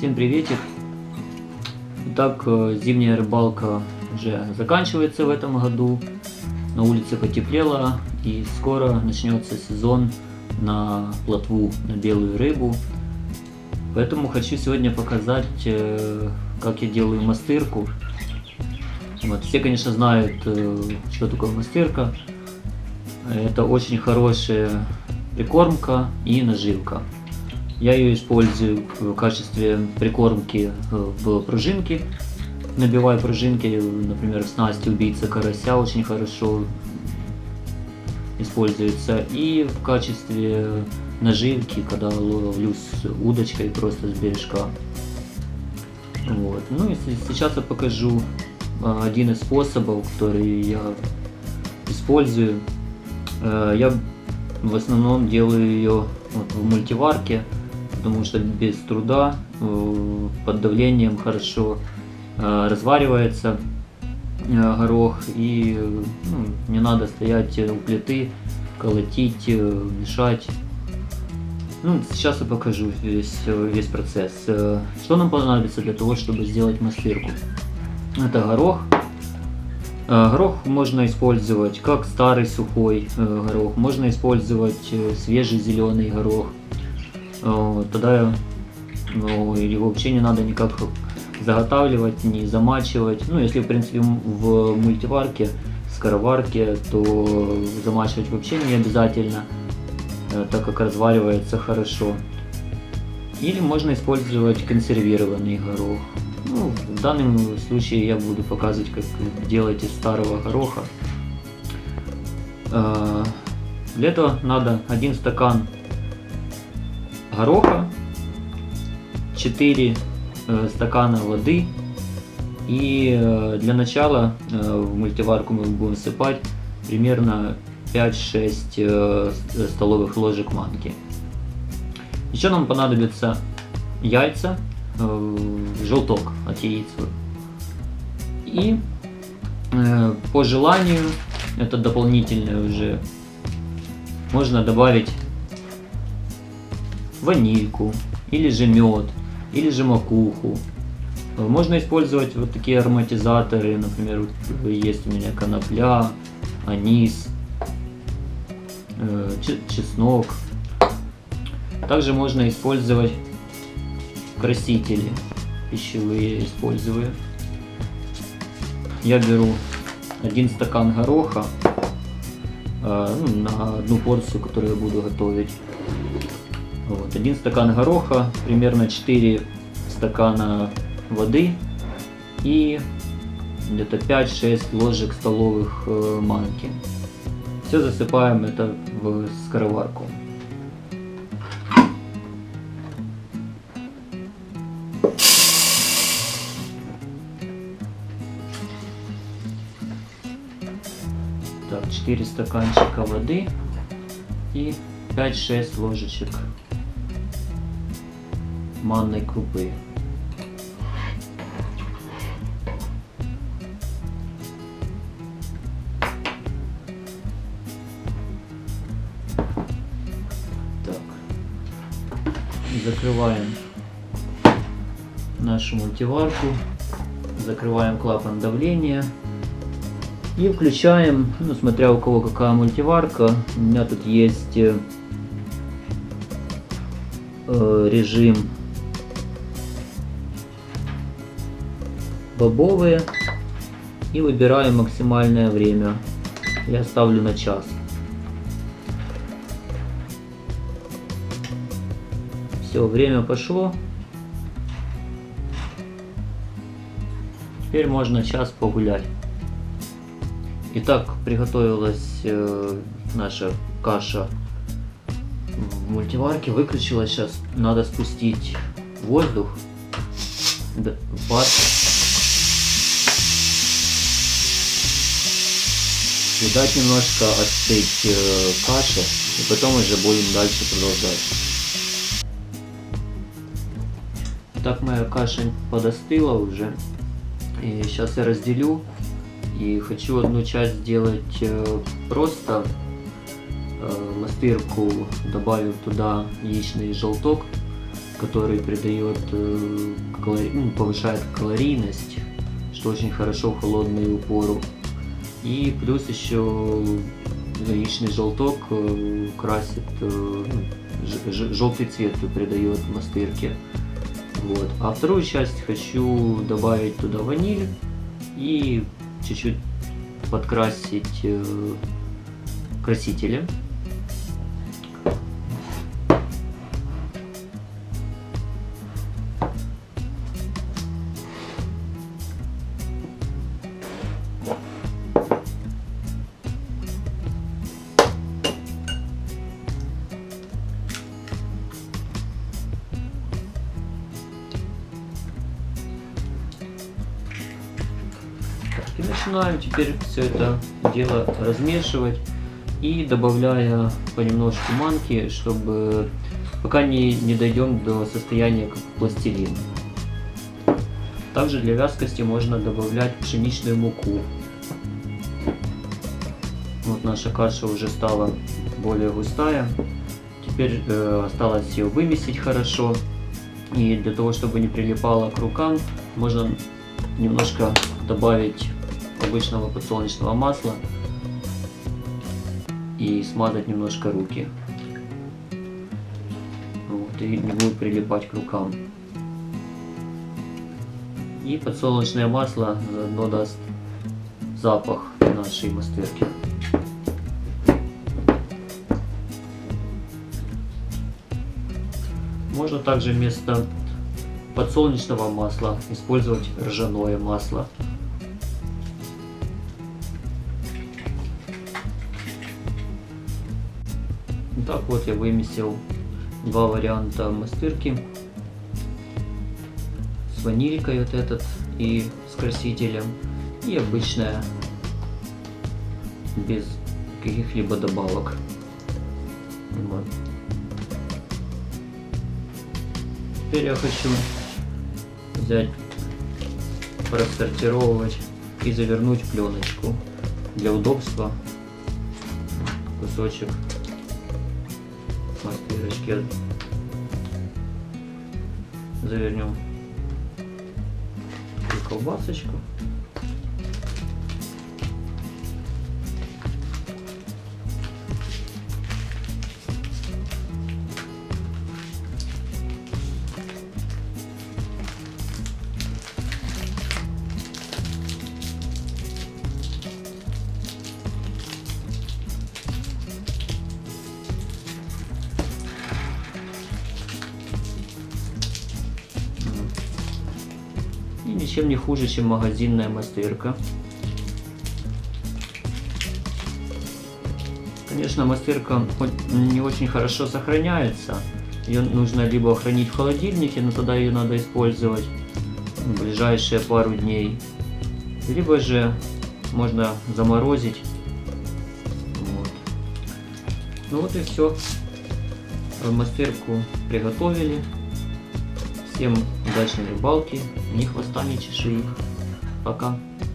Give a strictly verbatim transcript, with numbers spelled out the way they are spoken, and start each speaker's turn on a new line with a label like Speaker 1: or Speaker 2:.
Speaker 1: Всем приветик! Итак, зимняя рыбалка уже заканчивается в этом году. На улице потеплело и скоро начнется сезон на плотву, на белую рыбу. Поэтому хочу сегодня показать, как я делаю мастырку. Вот, все, конечно, знают, что такое мастырка. Это очень хорошая прикормка и наживка. Я ее использую в качестве прикормки в пружинки. Набиваю пружинки, например, в снасти убийца карася очень хорошо используется. И в качестве наживки, когда ловлю с удочкой просто с бережка. Вот. Ну и сейчас я покажу один из способов, который я использую. Я в основном делаю ее вот в мультиварке, потому что без труда, под давлением хорошо разваривается горох, и ну, не надо стоять у плиты, колотить, мешать. Ну, сейчас я покажу весь, весь процесс. Что нам понадобится для того, чтобы сделать мастырку? Это горох. Горох можно использовать как старый сухой горох, можно использовать свежий зеленый горох. Тогда ну, его вообще не надо никак заготавливать, не замачивать. Ну, если в принципе в мультиварке, скороварке, то замачивать вообще не обязательно, так как разваривается хорошо. Или можно использовать консервированный горох. Ну, в данном случае я буду показывать, как делать из старого гороха. Для этого надо один стакан гороха, четыре стакана воды, и для начала в мультиварку мы будем всыпать примерно пять-шесть столовых ложек манки. Еще нам понадобится яйца, желток от яиц. И по желанию, это дополнительное уже, можно добавить ванильку, или же мед, или же макуху. Можно использовать вот такие ароматизаторы, например, есть у меня конопля, анис, чеснок. Также можно использовать красители пищевые, использую. Я беру один стакан гороха, ну, на одну порцию, которую я буду готовить. Вот, один стакан гороха, примерно четыре стакана воды и где-то пять-шесть ложек столовых манки. Все засыпаем это в скороварку. Так, четыре стаканчика воды и пять-шесть ложечек манной крупы. Так. Закрываем нашу мультиварку, закрываем клапан давления и включаем, ну, смотря у кого какая мультиварка. У меня тут есть э, режим бобовые, и выбираем максимальное время. Я ставлю на час. Все, время пошло. Теперь можно час погулять. Итак, приготовилась э, наша каша в мультиварке, выключилась. Сейчас надо спустить воздух, пар, и дать немножко остыть э, каши, и потом уже будем дальше продолжать. Так, моя каша подостыла уже, и сейчас я разделю. И хочу одну часть сделать э, просто э, мастырку, добавив туда яичный желток, который придает, э, калори... ну, повышает калорийность, что очень хорошо в холодную пору. И плюс еще яичный желток э, красит, э, желтый цвет придает мастырке. Вот. А вторую часть хочу добавить туда ваниль и чуть-чуть подкрасить э, красителем. И начинаем теперь все это дело размешивать и добавляя понемножку манки, чтобы пока не, не дойдем до состояния как пластилин. Также для вязкости можно добавлять пшеничную муку. Вот наша каша уже стала более густая. Теперь э, осталось ее вымесить хорошо. И для того, чтобы не прилипало к рукам, можно немножко добавить обычного подсолнечного масла и смазать немножко руки. Вот, и не будет прилипать к рукам. И подсолнечное масло заодно даст запах нашей мастырки. Можно также вместо подсолнечного масла использовать ржаное масло. Так вот я вымесил два варианта мастырки с ванилькой вот этот и с красителем, и обычная без каких-либо добавок. Вот. Теперь я хочу взять, рассортировать и завернуть в пленочку для удобства. Кусочек мастырочки завернем в колбасочку. И ничем не хуже, чем магазинная мастырка. Конечно, мастырка не очень хорошо сохраняется. Ее нужно либо хранить в холодильнике, но тогда ее надо использовать в ближайшие пару дней. Либо же можно заморозить. Вот. Ну вот и все. Мастырку приготовили. Всем удачной рыбалки, ни хвоста, ни чешуи. Пока.